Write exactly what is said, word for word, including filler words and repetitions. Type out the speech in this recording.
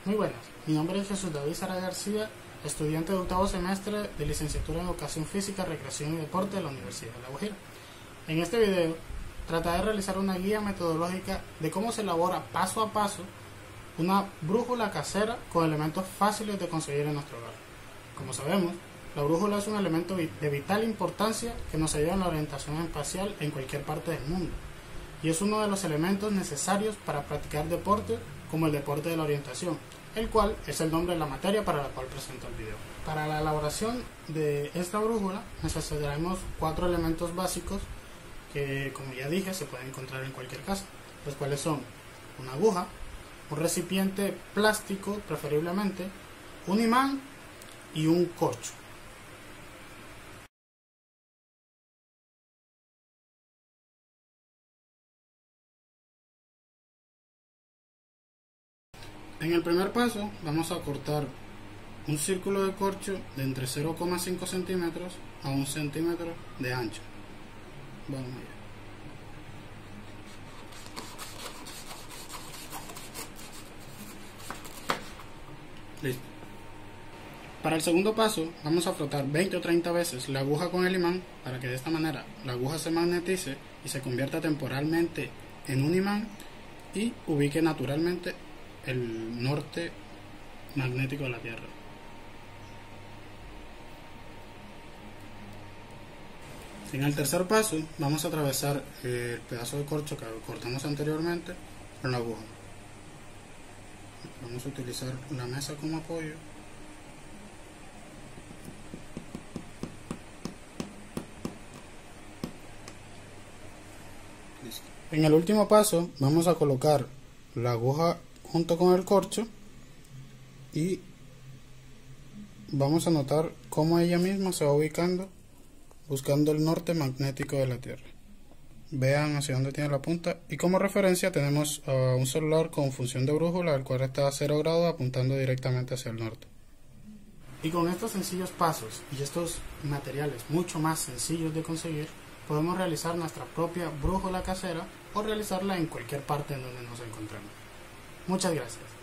Muy buenas, mi nombre es Jesús David Sara García, estudiante de octavo semestre de licenciatura en Educación Física, Recreación y Deporte de la Universidad de La Guajira. En este video trataré de realizar una guía metodológica de cómo se elabora paso a paso una brújula casera con elementos fáciles de conseguir en nuestro hogar. Como sabemos, la brújula es un elemento de vital importancia que nos ayuda en la orientación espacial en cualquier parte del mundo, y es uno de los elementos necesarios para practicar deporte como el deporte de la orientación, el cual es el nombre de la materia para la cual presento el video. Para la elaboración de esta brújula necesitaremos cuatro elementos básicos que, como ya dije, se pueden encontrar en cualquier casa, los cuales son una aguja, un recipiente plástico preferiblemente, un imán y un corcho. En el primer paso vamos a cortar un círculo de corcho de entre cero coma cinco centímetros a un centímetro de ancho. Vamos allá. Listo. Para el segundo paso vamos a frotar veinte o treinta veces la aguja con el imán para que de esta manera la aguja se magnetice y se convierta temporalmente en un imán y ubique naturalmente el norte magnético de la Tierra. En el tercer paso vamos a atravesar el pedazo de corcho que cortamos anteriormente con la aguja. Vamos a utilizar la mesa como apoyo. Listo. En el último paso vamos a colocar la aguja junto con el corcho y vamos a notar cómo ella misma se va ubicando buscando el norte magnético de la Tierra. Vean hacia dónde tiene la punta, y como referencia tenemos uh, un celular con función de brújula, el cual está a cero grados apuntando directamente hacia el norte. Y con estos sencillos pasos y estos materiales mucho más sencillos de conseguir, podemos realizar nuestra propia brújula casera o realizarla en cualquier parte en donde nos encontremos. Muchas gracias.